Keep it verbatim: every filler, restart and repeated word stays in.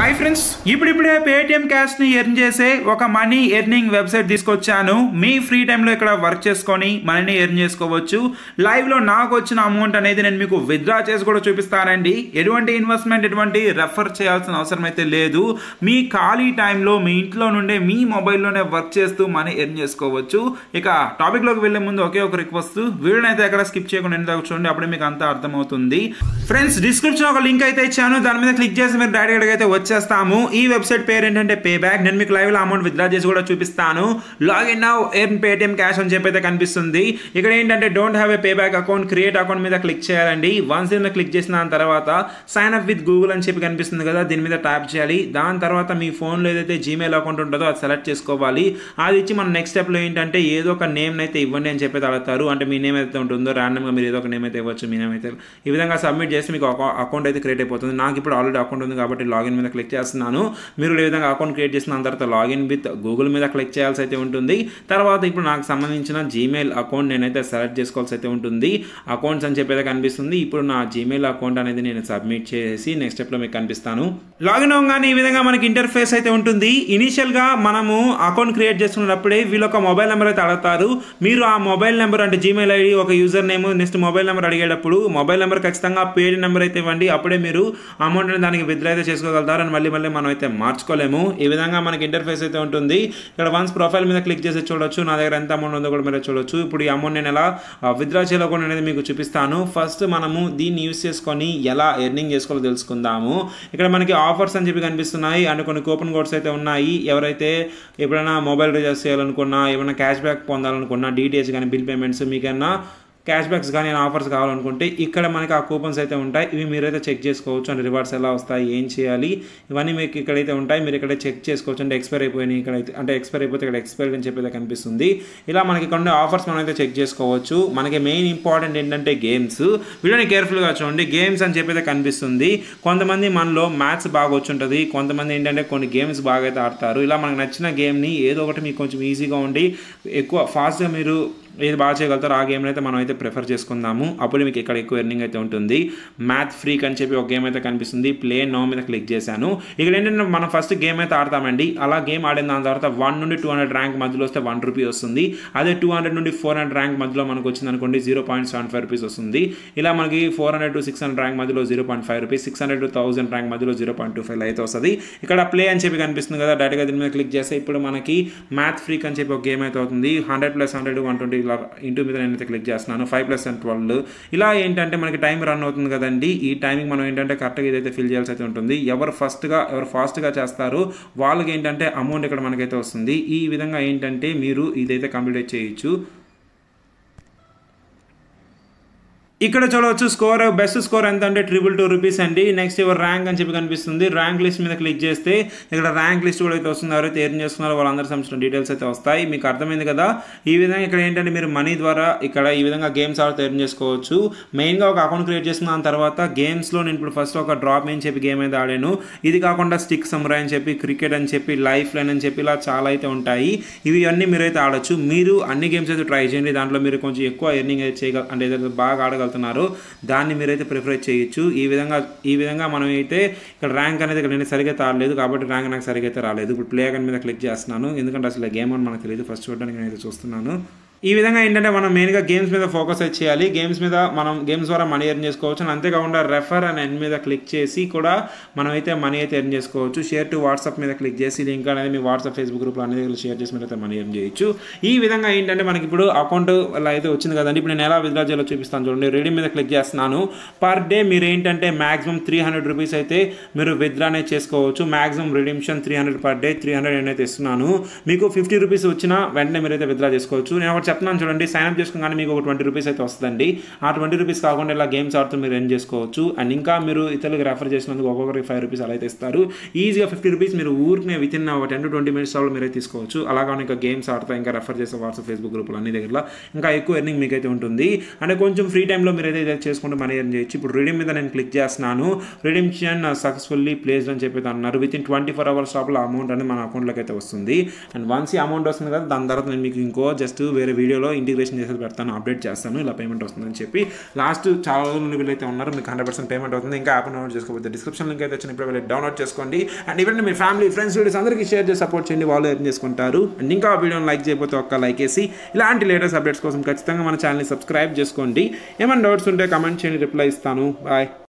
Hi friends, ఇప్పుడిప్పుడే Paytm క్యాష్ని earn చేసే ఒక మనీ ఎర్నింగ్ వెబ్సైట్ తీసుకొచ్చాను. మీ ఫ్రీ టైంలో ఇక్కడ వర్క్ చేసుకొని మనీని ఎర్న్ చేసుకోవచ్చు. లైవ్లో నాకు వచ్చిన అమౌంట్ అనేది నేను మీకు విత్డ్రా చేసి కూడా చూపిస్తానండి. ఎటువంటి ఇన్వెస్ట్మెంట్, ఎటువంటి రెఫర్ చేయాల్సిన అవసరం అయితే లేదు. మీ ఖాళీ టైంలో మీ ఇంట్లో నుండే మీ మొబైల్లోనే వర్క్ చేస్తూ మనీ ఎర్న్ చేసుకోవచ్చు. ఇక టాపిక్లోకి వెళ్లే ముందు ఒకే ఒక రిక్వెస్ట్, వీడియోని అయితే ఎక్కడ స్కిప్ చేయకుండా ఎంత చూడండి, అప్పుడే మీకు అంతా అర్థమవుతుంది. ఫ్రెండ్స్, డిస్క్రిప్షన్ ఒక లింక్ అయితే ఇచ్చాను, దాని మీద క్లిక్ చేసి మీరు డైరెక్ట్గా అయితే వచ్చేస్తాము. ఈ వెబ్సైట్ పేరు ఏంటంటే పే బ్యాక్. నేను మీకు లైవ్ లో అమౌంట్ విత్డ్రా చేసి కూడా చూపిస్తాను. Login now earn Paytm cash అని చెప్పి అయితే కనిపిస్తుంది. ఇక్కడ ఏంటంటే don't have a pay back account, create account మీద క్లిక్ చేయాలండి. వన్స్ మీద క్లిక్ చేసిన తర్వాత సైన్ అప్ విత్ గూగుల్ అని చెప్పి కనిపిస్తుంది కదా, దీని మీద ట్యాప్ చేయాలి. దాని తర్వాత మీ ఫోన్లో ఏదైతే జీమెయిల్ అకౌంట్ ఉంటుందో అది సెలెక్ట్ చేసుకోవాలి. అది ఇచ్చి మన నెక్స్ట్ స్టెప్లో ఏంటంటే ఏదో ఒక నేమ్ అయితే ఇవ్వండి అని చెప్పి అడుగుతారు. అంటే మీ నేమ్ అయితే ఉంటుందో ర్యాండమ్గా మీరు ఏదో ఒక నేమ్ అయితే ఇవ్వచ్చు. మీ నేమ్ అయితే ఈ విధంగా సబ్మిట్ చేసి మీకు అకౌంట్ అయితే క్రియేట్ అయిపోతుంది. నాకు ఇప్పుడు ఆల్రెడీ అకౌంట్ ఉంది కాబట్టి లాగిన్ మీద క్లిక్ చేస్తున్నాను. మీరు ఏ విధంగా అకౌంట్ క్రియేట్ చేసిన తర్వాత లాగిన్ విత్ గూగుల్ మీద క్లిక్ చేయాల్సి అయితే ఉంటుంది. తర్వాత ఇప్పుడు నాకు సంబంధించిన జీమెయిల్ అకౌంట్ నేనైతే సెలెక్ట్ చేసుకోవాల్సి అయితే ఉంటుంది. అకౌంట్స్ అని చెప్పేది కనిపిస్తుంది. ఇప్పుడు నా జీమెయిల్ అకౌంట్ అనేది నేను సబ్మిట్ చేసి నెక్స్ట్ స్టెప్లో మీకు కనిపిస్తాను. లాగిన్ అవ్వగానే ఈ విధంగా మనకి ఇంటర్ఫేస్ అయితే ఉంటుంది. ఇనిషియల్గా మనము అకౌంట్ క్రియేట్ చేసుకున్నప్పుడే వీళ్ళు ఒక మొబైల్ నెంబర్ అయితే అడుగుతారు. మీరు ఆ మొబైల్ నెంబర్ అంటే జీమెయిల్ ఐడి, ఒక user name, next mobile number అడిగేటప్పుడు మొబైల్ నెంబర్ ఖచ్చితంగా పేడ్ నెంబర్ అయితే ఇవ్వండి. అప్పుడే మీరు అమౌంట్ దానికి విత్డ్రా అయితే చేసుకోగలుగుతారు. అని మళ్ళీ మళ్ళీ మనం అయితే మార్చుకోలేము. ఈ విధంగా మనకి ఇంటర్ఫేస్ అయితే ఉంటుంది. ఇక్కడ వన్స్ ప్రొఫైల్ మీద క్లిక్ చేసి చూడొచ్చు నా దగ్గర ఎంత అమౌంట్ ఉందో కూడా మీరు చూడొచ్చు. ఇప్పుడు ఈ అమౌంట్ నేను ఎలా విత్డ్రా చేయాలనుకుని అనేది మీకు చూపిస్తాను. ఫస్ట్ మనము దీన్ని యూస్ చేసుకొని ఎలా ఎర్నింగ్ చేసుకోవాలో తెలుసుకుందాము. ఇక్కడ మనకి ఆఫర్స్ అని చెప్పి కనిపిస్తున్నాయి అండ్ కొన్ని కూపన్ కోడ్స్ అయితే ఉన్నాయి. ఎవరైతే ఎప్పుడైనా మొబైల్ రీఛార్జ్ చేయాలనుకున్నా, ఏమైనా క్యాష్ బ్యాక్ పొందాలనుకున్నా, డీటీహెచ్ కానీ బిల్ పేమెంట్స్, మీకన్నా క్యాష్ బ్యాక్స్ కానీ ఆఫర్స్ కావాలనుకుంటే ఇక్కడ మనకి ఆ కూపన్స్ అయితే ఉంటాయి. ఇవి మీరైతే చెక్ చేసుకోవచ్చు. అండ్ రివార్డ్స్ ఎలా వస్తాయి, ఏం చేయాలి, ఇవన్నీ మీకు ఇక్కడైతే ఉంటాయి. మీరు ఇక్కడ చెక్ చేసుకోవచ్చు. అంటే ఎక్స్పైర్ అయిపోయినాయి ఇక్కడైతే, అంటే ఎక్స్పైర్ అయిపోతే ఇక్కడ ఎక్స్పైర్ అని చెప్పి కనిపిస్తుంది. ఇలా మనకి ఇక్కడ ఉండే ఆఫర్స్ మనం అయితే చెక్ చేసుకోవచ్చు. మనకి మెయిన్ ఇంపార్టెంట్ ఏంటంటే గేమ్స్. వీడియోని కేర్ఫుల్గా చూడండి. గేమ్స్ అని చెప్పి అయితే కనిపిస్తుంది. కొంతమంది మనలో మ్యాథ్స్ బాగా వచ్చి ఉంటుంది, కొంతమంది ఏంటంటే కొన్ని గేమ్స్ బాగా అయితే ఆడతారు. ఇలా మనకు నచ్చిన గేమ్ని ఏదో ఒకటి మీకు కొంచెం ఈజీగా ఉండి ఎక్కువ ఫాస్ట్గా మీరు ఏది బాగా చేయగలుగుతారు ఆ గేమ్ని అయితే మనం అయితే ప్రిఫర్ చేసుకుందాము. అప్పుడు మీకు ఇక్కడ ఎక్కువ ఎర్నింగ్ అయితే ఉంటుంది. మ్యాథ్ ఫ్రీక్ అని చెప్పి ఒక గేమ్ అయితే కనిపిస్తుంది. ప్లే నో మీద క్లిక్ చేశాను. ఇక్కడ ఏంటంటే మనం ఫస్ట్ గేమ్ అయితే ఆడతామండి. అలా గేమ్ ఆడిన దాని తర్వాత వన్ నుండి టూ హండ్రెడ్ ర్యాంక్ మధ్యలో వస్తే వన్ రూపీ వస్తుంది. అదే టూ హండ్రెడ్ నుండి ఫోర్ హండ్రెడ్ ర్యాంక్ మధ్యలో మనకు వచ్చింది అనుకోండి zero point seven five rupees వస్తుంది. ఇలా మనకి four hundred to six hundred rank మధ్యలో zero point five rupees, six hundred to thousand rank మధ్యలో జీరో పాయింట్ టూ ఫైవ్ అయితే వస్తుంది. ఇక్కడ ప్లే అని చెప్పి కనిపిస్తుంది కదా, డైరెక్ట్గా దీని మీద క్లిక్ చేస్తే ఇప్పుడు మనకి మ్యాథ్ ఫ్రీక్ అని చెప్పి ఒక గేమ్ అయితే అవుతుంది. Hundred plus hundred one twenty ఇలా ఇంటూ మీద నేనైతే క్లిక్ చేస్తున్నాను. ఫైవ్ ప్లస్ అండ్ ట్వెల్వ్ ఇలా ఏంటంటే మనకి టైం రన్ అవుతుంది కదండి. ఈ టైమింగ్ మనం ఏంటంటే కరెక్ట్గా ఇదైతే ఫిల్ చేయాల్సి అయితే ఉంటుంది. ఎవరు ఫస్ట్గా ఎవరు ఫాస్ట్గా చేస్తారో వాళ్ళకి ఏంటంటే అమౌంట్ ఇక్కడ మనకైతే వస్తుంది. ఈ విధంగా ఏంటంటే మీరు ఇదైతే కంప్లీట్ చేయొచ్చు. ఇక్కడ చూడవచ్చు స్కోర్, బెస్ట్ స్కోర్ ఎంత అంటే ట్రిపుల్ టూ రూపీస్ అండి. నెక్స్ట్ ఎవరు ర్యాంక్ అని చెప్పి కనిపిస్తుంది. ర్యాంక్ లిస్ట్ మీద క్లిక్ చేస్తే ఇక్కడ ర్యాంక్ లిస్ట్ కూడా అయితే వస్తుంది. ఎవరైతే ఎర్న్ చేస్తున్నారో వాళ్ళందరూ సంబంధించిన డీటెయిల్స్ అయితే వస్తాయి. మీకు అర్థమైంది కదా. ఈ విధంగా ఇక్కడ ఏంటంటే మీరు మనీ ద్వారా ఇక్కడ ఈ విధంగా గేమ్స్ ఆడితే ఎర్న్ చేసుకోవచ్చు. మెయిన్గా ఒక అకౌంట్ క్రియేట్ చేసుకున్న తర్వాత గేమ్స్లో నేను ఇప్పుడు ఫస్ట్ ఒక డ్రాప్ అని చెప్పి గేమ్ అయితే ఆడాను. ఇది కాకుండా స్టిక్ సమురాయ్ అని చెప్పి, క్రికెట్ అని చెప్పి, లైఫ్ లైన్ అని చెప్పి ఇలా చాలా అయితే ఉంటాయి. ఇవి అన్నీ మీరైతే ఆడొచ్చు. మీరు అన్ని గేమ్స్ అయితే ట్రై చేయండి. దాంట్లో మీరు కొంచెం ఎక్కువ ఎర్నింగ్ అయితే చేయగల అంటే ఏదైతే బాగా ఆడగలుగుతారు దాన్ని మీరైతే ప్రిఫర్ చేయొచ్చు. ఈ విధంగా ఈ విధంగా మనం అయితే ఇక్కడ ర్యాంక్ అనేది ఇక్కడ నేను సరిగ్గా తాడలేదు కాబట్టి ర్యాంక్ నాకు సరిగ్గా అయితే రాలేదు. ఇప్పుడు ప్లే అకౌంట్ మీద క్లిక్ చేస్తున్నాను. ఎందుకంటే అసలు గేమ్ అని మనకు తెలియదు. ఫస్ట్ చూడడానికి నేనైతే చూస్తున్నాను. ఈ విధంగా ఏంటంటే మనం మెయిన్గా గేమ్స్ మీద ఫోకస్ అయితే చేయాలి. గేమ్స్ మీద మనం గేమ్స్ ద్వారా మనీ ఎర్న్ చేసుకోవచ్చు. అండ్ అంతేకాకుండా రెఫర్ అండ్ ఎన్ మీద క్లిక్ చేసి కూడా మనం అయితే మనీ అయితే ఎర్న్ చేసుకోవచ్చు. షేర్ టు వాట్సాప్ మీద క్లిక్ చేసి లింక్ అనేది మీ వాట్సాప్ ఫేస్బుక్ గ్రూప్లో అనేది షేర్ చేసి మీరు అయితే మనీ ఎర్న్ చేయొచ్చు. ఈ విధంగా ఏంటంటే మనకి ఇప్పుడు అకౌంట్ అలా అయితే వచ్చింది కదండి. ఇప్పుడు నేను ఎలా విత్డ్రా చేయాలో చూపిస్తాను చూడండి. రెడీమ్ మీద క్లిక్ చేస్తున్నాను. పర్ డే మీరు ఏంటంటే మాక్సిమం త్రీ హండ్రెడ్ రూపీస్ అయితే మీరు విత్డ్రా అనేది చేసుకోవచ్చు. Maximum redemption three hundred per day, three hundred నేనైతే ఇస్తున్నాను. మీకు ఫిఫ్టీ రూపీస్ వచ్చినా వెంటనే మీరైతే విత్డ్రా చేసుకోవచ్చు. నేను ఒకటి చెప్తున్నాను చూడండి. సైన్ అప్ చేసుకోగానే మీకు ఒక ట్వంటీ రూపీస్ అయితే వస్తుందండి. ఆ ట్వంటీ రూపీస్ కాకుండా ఇలా గేమ్స్ ఆడుతూ మీరు ఎర్న్ చేసుకోవచ్చు. అండ్ ఇంకా మీరు ఇతరులకు రెఫర్ చేసినందుకు ఒక్కొక్కరికి ఫైవ్ రూపీస్ అలా అయితే ఇస్తారు. ఈజీగా ఫిఫ్టీ రూపీస్ మీరు ఊరికి within ten to twenty minutes లో మీరైతే తీసుకోవచ్చు. అలాగే ఇంకా గేమ్స్ ఆడుతూ ఇంకా రెఫర్ చేసే వాట్సాప్ ఫేస్బుక్ గ్రూపులు అన్ని దగ్గర ఇంకా ఎక్కువ ఎర్నింగ్ మీకైతే ఉంటుంది. అంటే కొంచెం ఫ్రీ టైంలో మీరైతే ఇదే చేసుకుంటూ మనీ ఎర్న్ చేయొచ్చు. ఇప్పుడు రిడీమ్ మీద నేను క్లిక్ చేస్తున్నాను. రిడీమ్షన్ సక్సెస్ఫుల్లీ ప్లేస్డ్ అని చెప్పి అన్నారు. Within twenty four hours లోపల అమౌంట్ అనేది మన అకౌంట్లోకి అయితే వస్తుంది. అండ్ వన్స్ ఈ అమౌంట్ వస్తుంది కదా, దాని తర్వాత నేను మీకు ఇంకో జస్ట్ వేరే వీడియోలో ఇంటిగ్రేషన్ చేసేది పెడతాను, అప్డేట్ చేస్తాను ఇలా పేమెంట్ వస్తుందని చెప్పి. లాస్ట్ చాలా రోజుల నుండి వీళ్ళైతే ఉన్నారు, మీకు హండ్రెడ్ పర్సెంట్ పేమెంట్ అవుతుంది. ఇంకా యాప్ డౌన్లోడ్ చేసుకోకపోతే డిస్క్రిప్షన్ లింక్ అయితే వచ్చిన ఇప్పుడు వెళ్ళి డౌన్లోడ్ చేసుకోండి. అండ్ ఈవెన్ మీ ఫ్యామిలీ ఫ్రెండ్స్ వీడియోస్ అందరికీ షేర్ చేసి సపోర్ట్ చేయండి, వాళ్ళు ఎర్న్ చేసుకుంటారు. అండ్ ఇంకా ఆ వీడియోని లైక్ చేయకపోతే ఒక్క లైక్ వేసి ఇలాంటి లేటెస్ట్ అప్డేట్స్ కోసం ఖచ్చితంగా మన ఛానల్ని సబ్స్క్రైబ్ చేసుకోండి. ఏమైనా డౌట్స్ ఉంటే కమెంట్ చేయండి, రిప్లై ఇస్తాను. బాయ్.